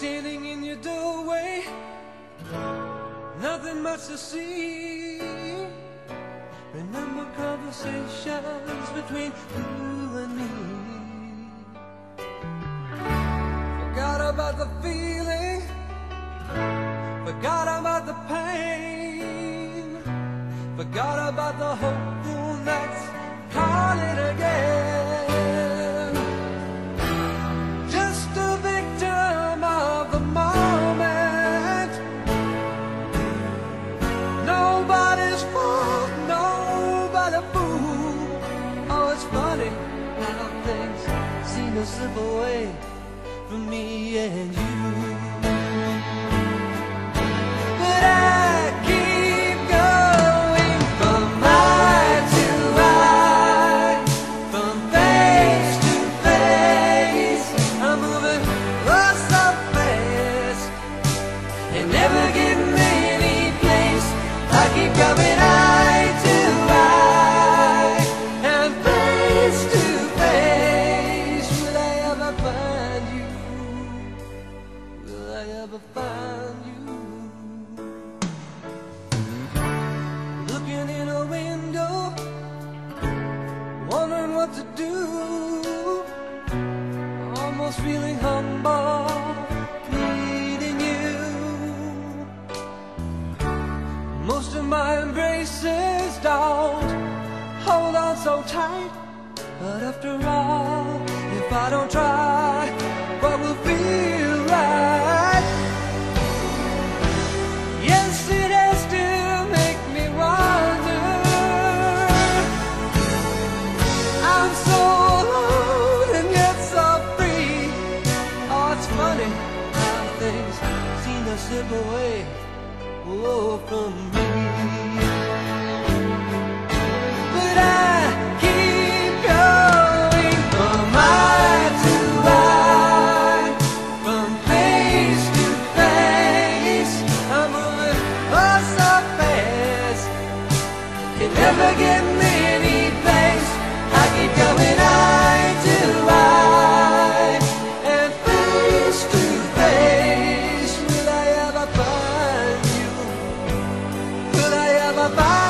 standing in your doorway, nothing much to see. Remember conversations between you and me. Forgot about the feeling, forgot about the pain, forgot about the hopeful nights, call it again. Just a victim of the moment. Nobody's fault, nobody fool. Oh, it's funny how things seem to slip away from me and you. But I keep going from eye to eye, from face to face. I'm moving oh so fast and never getting any place. I keep coming eye to eye and face to face. Will I ever find you? Will I ever find you? Looking in a window, wondering what to do, almost feeling humble, needing you. Most of my embraces don't hold on so tight, but after all, if I don't try, what will feel right? Yesterday still make me wonder. I'm so alone and yet so free. Oh, it's funny how things seem to slip away, oh, from me. But I keep going from eye to eye, from face to face. I'm moving oh so fast, can never get me any place. I keep going eye to eye and face to face. Will I ever find you? Will I ever find you?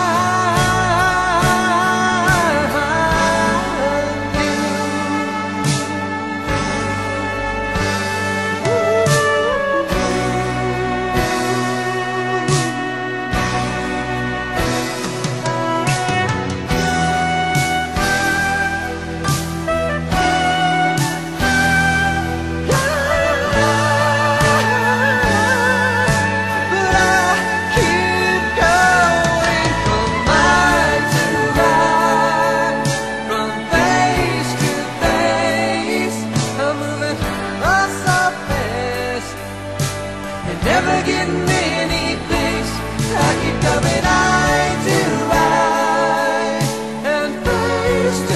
But I keep going from eye to eye, from face to face. I'm moving oh so fast and never getting any place. I keep coming eye to eye and face to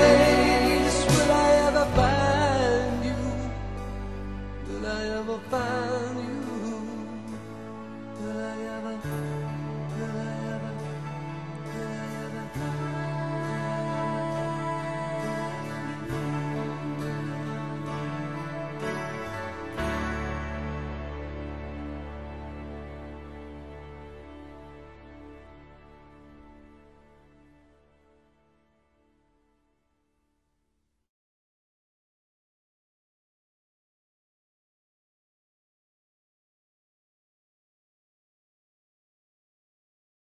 face. Will I ever find you? Will I ever find